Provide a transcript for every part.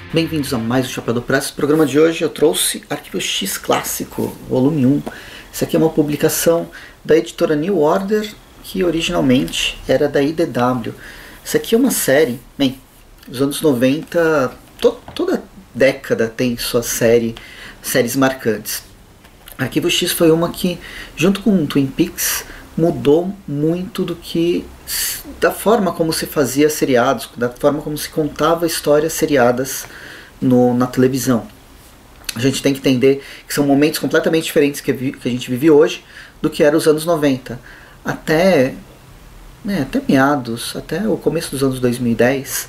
Bem-vindos a mais um Chapéu do Press. No programa de hoje eu trouxe Arquivo X Clássico, volume 1. Isso aqui é uma publicação da editora New Order, que originalmente era da IDW. Isso aqui é uma série, nos anos 90, toda década tem suas séries marcantes. Arquivo X foi uma que, junto com Twin Peaks, mudou muito da forma como se fazia seriados, da forma como se contava histórias seriadas na televisão. A gente tem que entender que são momentos completamente diferentes que a gente vive hoje do que era os anos 90. Até meados, até o começo dos anos 2010,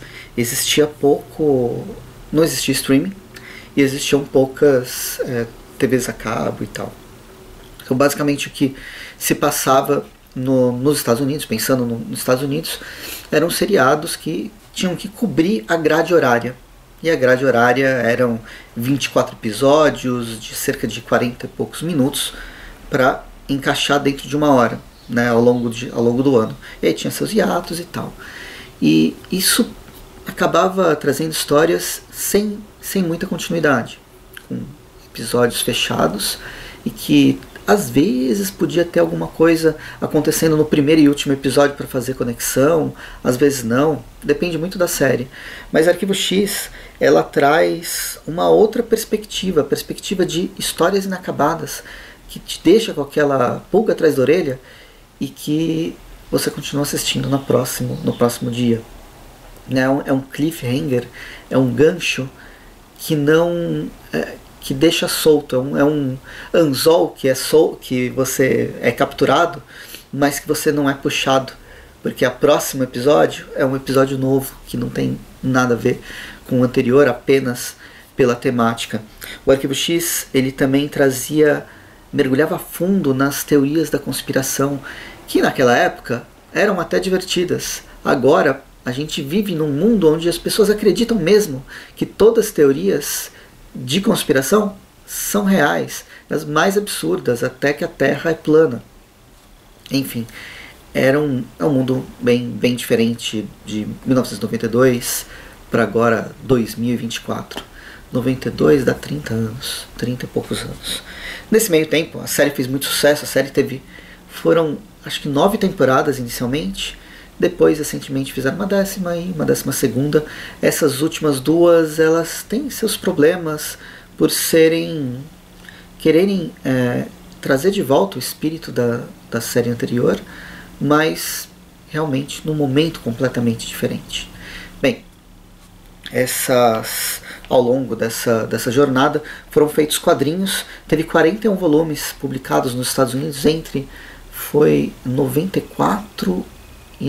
não existia streaming e existiam poucas TVs a cabo e tal. Então, basicamente, o que se passava nos Estados Unidos, pensando nos Estados Unidos, eram seriados que tinham que cobrir a grade horária. E a grade horária eram 24 episódios de cerca de 40 e poucos minutos para encaixar dentro de uma hora, né, ao longo do ano. E aí tinha seus hiatos e tal. E isso acabava trazendo histórias sem muita continuidade, com episódios fechados e que às vezes podia ter alguma coisa acontecendo no primeiro e último episódio para fazer conexão, às vezes não, depende muito da série. Mas Arquivo X, ela traz uma outra perspectiva, a perspectiva de histórias inacabadas, que te deixa com aquela pulga atrás da orelha e que você continua assistindo no próximo dia. É um cliffhanger, é um gancho que não... que deixa solto, é um anzol que você é capturado, mas que você não é puxado, porque o próximo episódio é um episódio novo, que não tem nada a ver com o anterior, apenas pela temática. O Arquivo X, ele também mergulhava a fundo nas teorias da conspiração, que naquela época eram até divertidas. Agora, a gente vive num mundo onde as pessoas acreditam mesmo que todas as teorias de conspiração são reais, das mais absurdas, até que a Terra é plana. Enfim, é um mundo bem diferente de 1992 para agora 2024. 92 dá 30 anos, 30 e poucos anos. Nesse meio tempo, a série fez muito sucesso. A série foram acho que 9 temporadas inicialmente. Depois, recentemente, fizeram uma 10ª e uma 12ª. Essas últimas duas, elas têm seus problemas por quererem trazer de volta o espírito da série anterior, mas realmente num momento completamente diferente. Bem, ao longo dessa jornada foram feitos quadrinhos. Teve 41 volumes publicados nos Estados Unidos foi 94 e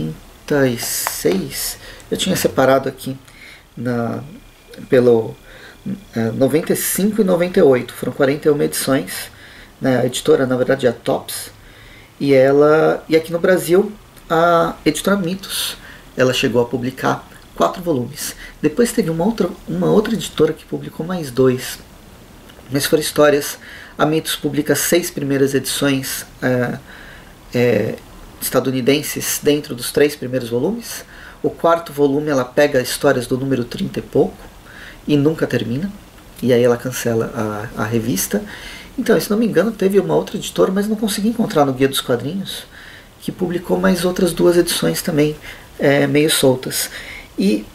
96, eu tinha separado aqui pelo 95 e 98, foram 41 edições, né? A editora, na verdade, é a Topps, e aqui no Brasil a editora Mitos, ela chegou a publicar 4 volumes. Depois teve uma outra editora que publicou mais 2, mas foram histórias. A Mitos publica 6 primeiras edições estadunidenses dentro dos 3 primeiros volumes. O 4º volume ela pega histórias do número 30 e pouco e nunca termina, e aí ela cancela a revista. Então, se não me engano, teve uma outra editora, mas não consegui encontrar no Guia dos Quadrinhos, que publicou mais outras 2 edições também, meio soltas. E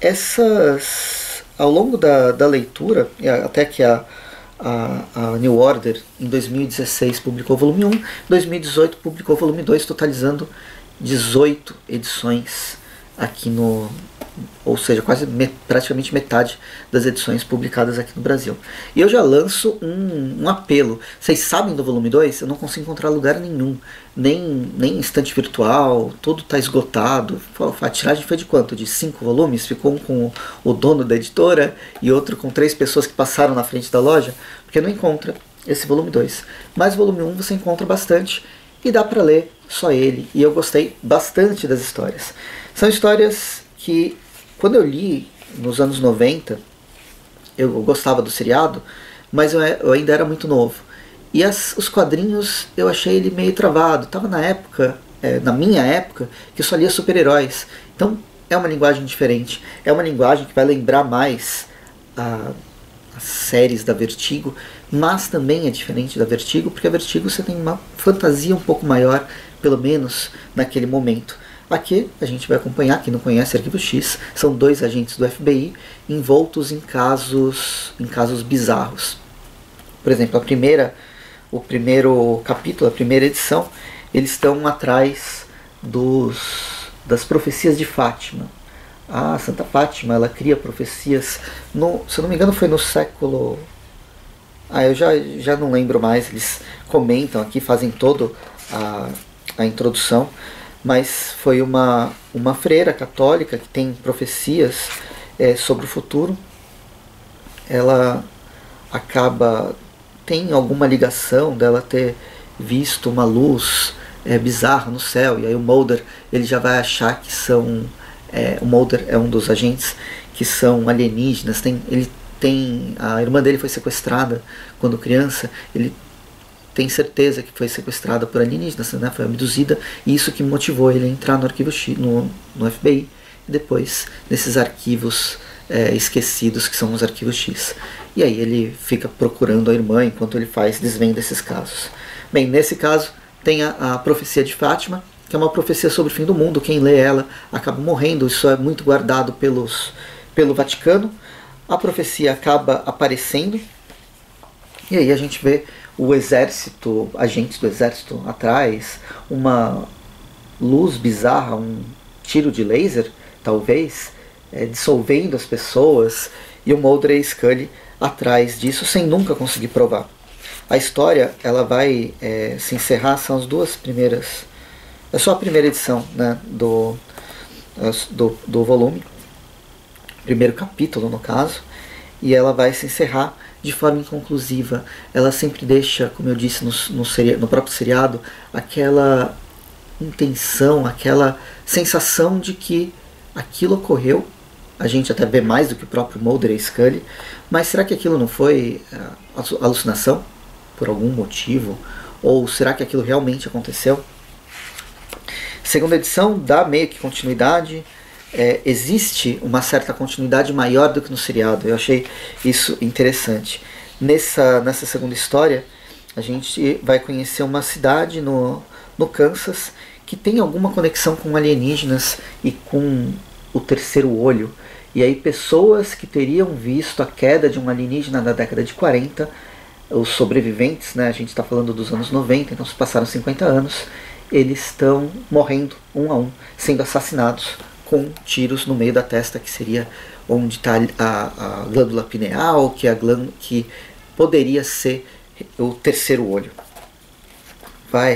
ao longo da leitura, até que a New Order em 2016 publicou o volume 1, em 2018 publicou o volume 2, totalizando 18 edições aqui ou seja, praticamente metade das edições publicadas aqui no Brasil. E eu já lanço um apelo. Vocês sabem do volume 2? Eu não consigo encontrar lugar nenhum, nem estante virtual, tudo está esgotado. A tiragem foi de quanto? De 5 volumes? Ficou um com o dono da editora e outro com 3 pessoas que passaram na frente da loja, porque não encontra esse volume 2. Mas o volume 1 você encontra bastante e dá para ler só ele. E eu gostei bastante das histórias. São histórias que, quando eu li nos anos 90, eu gostava do seriado, mas eu ainda era muito novo. E os quadrinhos, eu achei ele meio travado. Estava na minha época, que eu só lia super-heróis. Então, é uma linguagem diferente. É uma linguagem que vai lembrar mais as séries da Vertigo, mas também é diferente da Vertigo, porque a Vertigo você tem uma fantasia um pouco maior, pelo menos naquele momento. Aqui a gente vai acompanhar, quem não conhece Arquivo X, são 2 agentes do FBI envoltos em casos bizarros. Por exemplo, o primeiro capítulo, a primeira edição, eles estão atrás das profecias de Fátima. A Santa Fátima, ela cria profecias, se eu não me engano foi no século... eu já não lembro mais, eles comentam aqui, fazem toda a introdução, mas foi uma freira católica que tem profecias sobre o futuro. Ela tem alguma ligação dela ter visto uma luz bizarra no céu, e aí o Mulder ele já vai achar que são... o Mulder é um dos agentes que são alienígenas. A irmã dele foi sequestrada quando criança, ele tem certeza que foi sequestrada por alienígenas, né? Foi abduzida, e isso que motivou ele a entrar no Arquivo X, no FBI, e depois nesses arquivos esquecidos que são os Arquivos X. E aí ele fica procurando a irmã enquanto ele desvenda esses casos. Bem, nesse caso tem a profecia de Fátima, que é uma profecia sobre o fim do mundo. Quem lê ela acaba morrendo, isso é muito guardado pelo Vaticano. A profecia acaba aparecendo, e aí a gente vê o exército, agentes do exército atrás, uma luz bizarra, um tiro de laser, talvez, dissolvendo as pessoas, e o Mulder e Scully atrás disso, sem nunca conseguir provar. A história ela vai se encerrar, são as 2 primeiras... É só a primeira edição, né, do volume, primeiro capítulo no caso, e ela vai se encerrar de forma inconclusiva. Ela sempre deixa, como eu disse no próprio seriado, aquela intenção, aquela sensação de que aquilo ocorreu. A gente até vê mais do que o próprio Mulder e Scully, mas será que aquilo não foi alucinação por algum motivo? Ou será que aquilo realmente aconteceu? Segunda edição dá meio que continuidade. Existe uma certa continuidade maior do que no seriado. Eu achei isso interessante. Nessa segunda história, a gente vai conhecer uma cidade no Kansas que tem alguma conexão com alienígenas e com o terceiro olho. E aí pessoas que teriam visto a queda de um alienígena na década de 40, os sobreviventes, né, a gente está falando dos anos 90, então se passaram 50 anos, eles estão morrendo um a um, sendo assassinados com tiros no meio da testa, que seria onde está a glândula pineal, que é a glândula que poderia ser o terceiro olho. A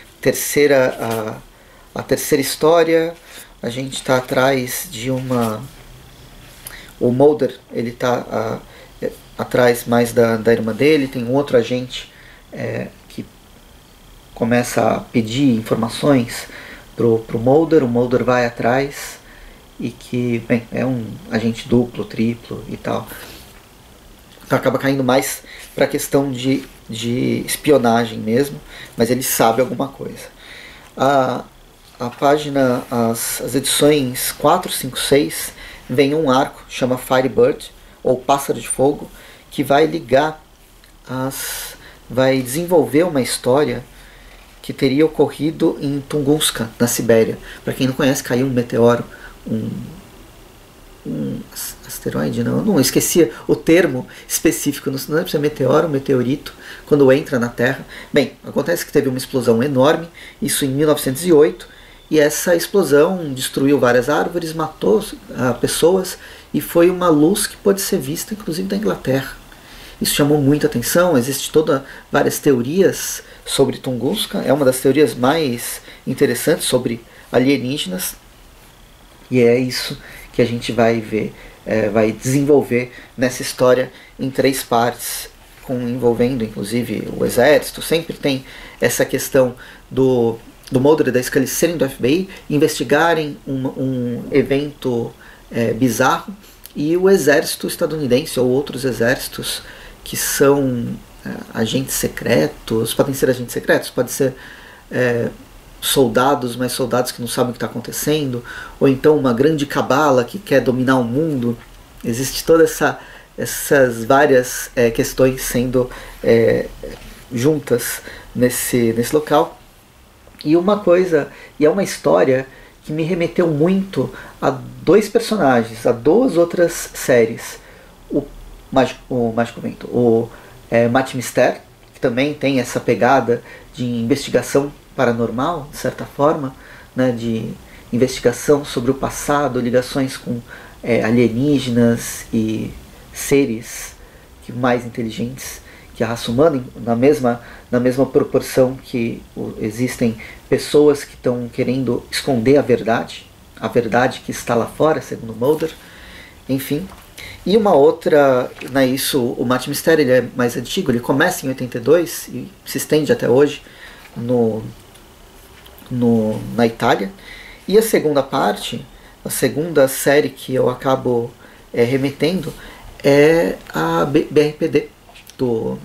terceira história, a gente está atrás de uma... O Mulder, ele está atrás mais da irmã dele. Tem um outro agente que começa a pedir informações pro Mulder. O Mulder vai atrás, e que, bem, é um agente duplo, triplo e tal. Então acaba caindo mais para a questão de espionagem mesmo, mas ele sabe alguma coisa. A página, as edições 4, 5, 6, vem um arco, chama Firebird, ou Pássaro de Fogo, que vai ligar vai desenvolver uma história que teria ocorrido em Tunguska, na Sibéria. Para quem não conhece, caiu um meteoro, um asteroide, não esquecia o termo específico, não lembro se é meteoro ou meteorito, quando entra na Terra. Bem, acontece que teve uma explosão enorme, isso em 1908, e essa explosão destruiu várias árvores, matou pessoas, e foi uma luz que pode ser vista inclusive da Inglaterra. Isso chamou muita atenção. Existem várias teorias sobre Tunguska, é uma das teorias mais interessantes sobre alienígenas, e é isso que a gente vai ver, vai desenvolver nessa história em 3 partes, envolvendo inclusive o exército. Sempre tem essa questão do Mulder e da Scully serem do FBI, investigarem um evento bizarro, e o exército estadunidense ou outros exércitos que são agentes secretos, podem ser agentes secretos, pode ser soldados, mas soldados que não sabem o que está acontecendo, ou então uma grande cabala que quer dominar o mundo. Existe toda essas várias questões sendo juntas nesse local. E é uma história que me remeteu muito a dois personagens, a duas outras séries. O Mágico Vento, o Matt Mister, que também tem essa pegada de investigação paranormal, de certa forma, né, de investigação sobre o passado, ligações com alienígenas e seres mais inteligentes que a raça humana, na mesma proporção que existem pessoas que estão querendo esconder a verdade que está lá fora, segundo Mulder. Enfim. E uma outra, né, isso, o Matt Mister, ele é mais antigo, ele começa em 82 e se estende até hoje na Itália. E a segunda parte, a segunda série que eu acabo remetendo é a BRPD do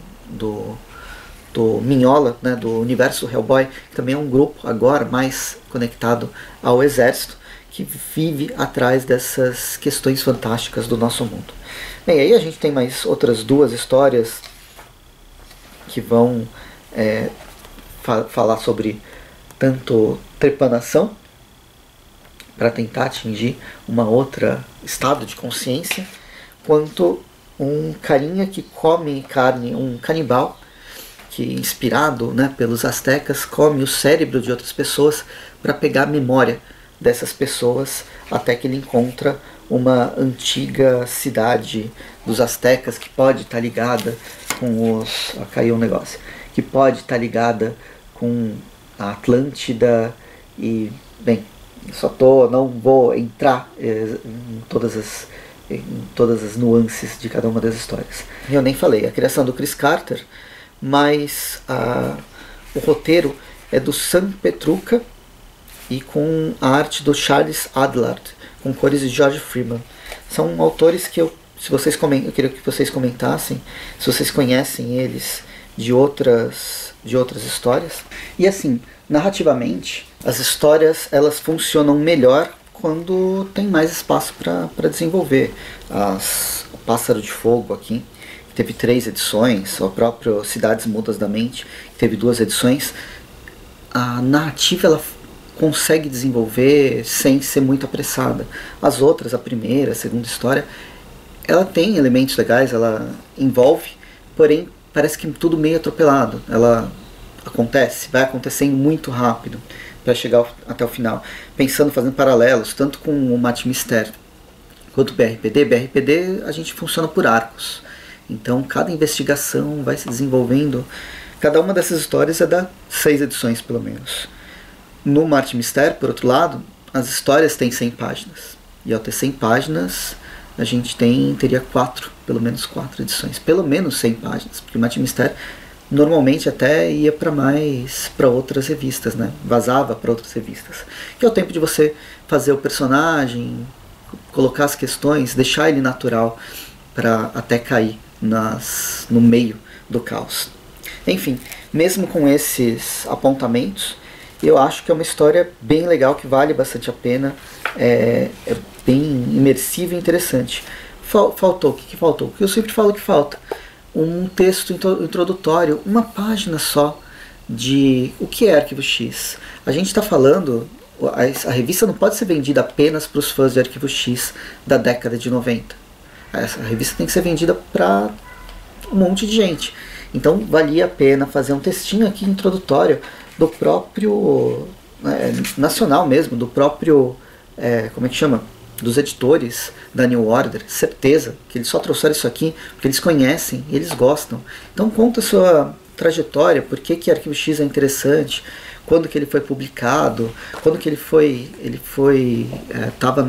Mignola, né, do universo Hellboy, que também é um grupo agora mais conectado ao exército, que vive atrás dessas questões fantásticas do nosso mundo. Bem, aí a gente tem mais outras duas histórias que vão falar sobre tanto trepanação para tentar atingir uma outra estado de consciência, quanto um carinha que come carne, um canibal que, inspirado, né, pelos astecas, come o cérebro de outras pessoas para pegar a memória dessas pessoas, até que ele encontra uma antiga cidade dos astecas que pode estar ligada com os... caiu um negócio. Que pode estar ligada com a Atlântida e... bem, não vou entrar em todas as nuances de cada uma das histórias. Eu nem falei, a criação do Chris Carter, mas o roteiro é do Sam Petrucca e com a arte do Charles Adlard, com cores de George Freeman. São autores que eu queria que vocês comentassem, se vocês conhecem eles de outras histórias. E assim, narrativamente, as histórias elas funcionam melhor quando tem mais espaço para desenvolver. O Pássaro de Fogo aqui, que teve 3 edições, o próprio Cidades Mudas da Mente, que teve 2 edições. A narrativa ela consegue desenvolver sem ser muito apressada. As outras, a primeira, a segunda história, ela tem elementos legais, ela envolve, porém parece que tudo meio atropelado. Ela vai acontecendo muito rápido para chegar até o final. Fazendo paralelos, tanto com o Matt Mister quanto o BRPD. BRPD a gente funciona por arcos. Então cada investigação vai se desenvolvendo. Cada uma dessas histórias dá 6 edições pelo menos. No Matt Mister, por outro lado, as histórias têm 100 páginas. E ao ter 100 páginas, a gente teria pelo menos 4 edições. Pelo menos 100 páginas. Porque o Matt Mister normalmente até ia para outras revistas, né? Vazava para outras revistas. Que é o tempo de você fazer o personagem, colocar as questões, deixar ele natural para até cair no meio do caos. Enfim, mesmo com esses apontamentos, eu acho que é uma história bem legal, que vale bastante a pena, é bem imersiva e interessante. Faltou, o que faltou? O que eu sempre falo que falta? Um texto introdutório, uma página só de o que é Arquivo X. A gente está falando, a revista não pode ser vendida apenas para os fãs de Arquivo X da década de 90. Essa revista tem que ser vendida para um monte de gente. Então valia a pena fazer um textinho aqui introdutório do próprio nacional mesmo, do próprio, como é que chama? Dos editores da New Order. Certeza que eles só trouxeram isso aqui porque eles conhecem e eles gostam. Então conta a sua trajetória, por que Arquivo X é interessante, quando que ele foi publicado, quando que ele estava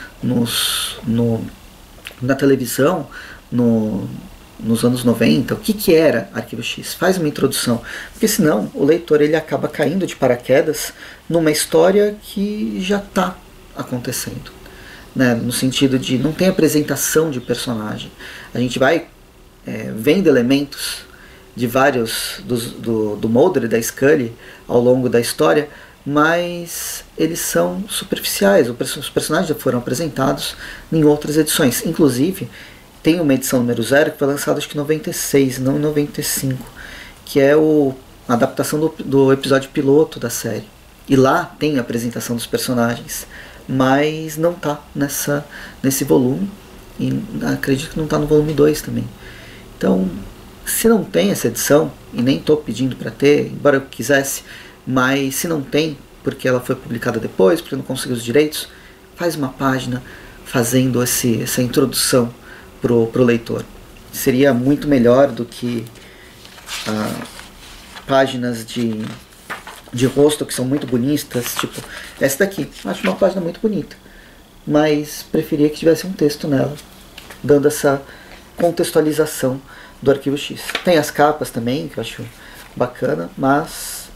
na televisão nos anos 90, o que era Arquivo X? Faz uma introdução, porque senão o leitor ele acaba caindo de paraquedas numa história que já está acontecendo, né? No sentido de não tem apresentação de personagem. A gente vai vendo elementos de vários do Mulder e da Scully ao longo da história, mas eles são superficiais. Os personagens já foram apresentados em outras edições, inclusive tem uma edição número 0 que foi lançada acho que em 96, não em 95, que é a adaptação do episódio piloto da série. E lá tem a apresentação dos personagens, mas não tá nesse volume, e acredito que não tá no volume 2 também. Então, se não tem essa edição, e nem estou pedindo para ter, embora eu quisesse, mas se não tem, porque ela foi publicada depois, porque eu não consegui os direitos, faz uma página fazendo essa introdução pro leitor. Seria muito melhor do que páginas de rosto que são muito bonitas, tipo essa daqui. Acho uma página muito bonita, mas preferia que tivesse um texto nela, dando essa contextualização do Arquivo X. Tem as capas também, que eu acho bacana, mas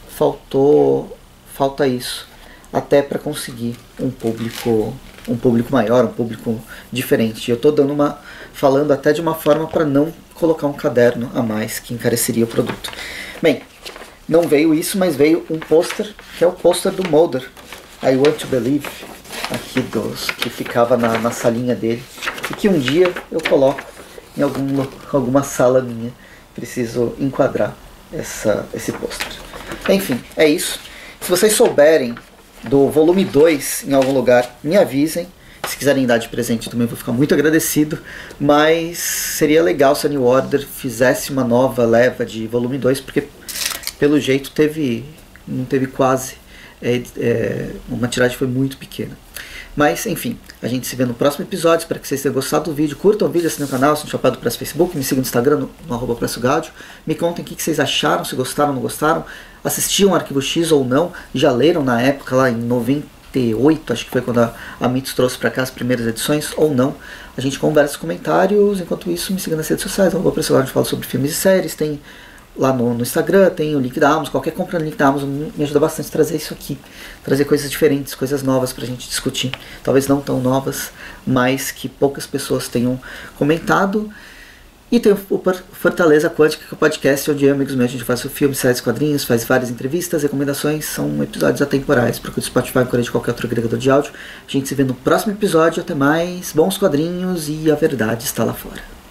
falta isso, até para conseguir um público maior, um público diferente. Eu estou falando até de uma forma para não colocar um caderno a mais que encareceria o produto. Bem, não veio isso, mas veio um pôster, que é o pôster do Mulder, I Want to Believe, aqui que ficava na salinha dele, e que um dia eu coloco em alguma sala minha. Preciso enquadrar esse pôster. Enfim, é isso. Se vocês souberem do volume 2 em algum lugar, me avisem. Se quiserem dar de presente também vou ficar muito agradecido, mas seria legal se a New Order fizesse uma nova leva de volume 2, porque pelo jeito não teve quase, uma tiragem foi muito pequena. Mas enfim, a gente se vê no próximo episódio. Espero que vocês tenham gostado do vídeo. Curtam o vídeo, assinem o canal, se não chapado do Preço Facebook, me sigam no Instagram, no @PressoGaudio. Me contem o que vocês acharam, se gostaram ou não gostaram, assistiam Arquivo X ou não, já leram na época, lá em 98, acho que foi quando a Mitos trouxe para cá as primeiras edições, ou não. A gente conversa nos comentários. Enquanto isso, me siga nas redes sociais, @PressoGaudio, onde falo sobre filmes e séries. Tem lá no Instagram, tem o link da Amazon. Qualquer compra no link da Amazon me ajuda bastante a trazer isso aqui, trazer coisas diferentes, coisas novas pra gente discutir, talvez não tão novas, mas que poucas pessoas tenham comentado. E tem o Fortaleza Quântica, que é o podcast onde eu e amigos meus a gente faz filmes, séries, quadrinhos, faz várias entrevistas, recomendações, são episódios atemporais. Procure o Spotify, de qualquer outro agregador de áudio. A gente se vê no próximo episódio. Até mais, bons quadrinhos e a verdade está lá fora.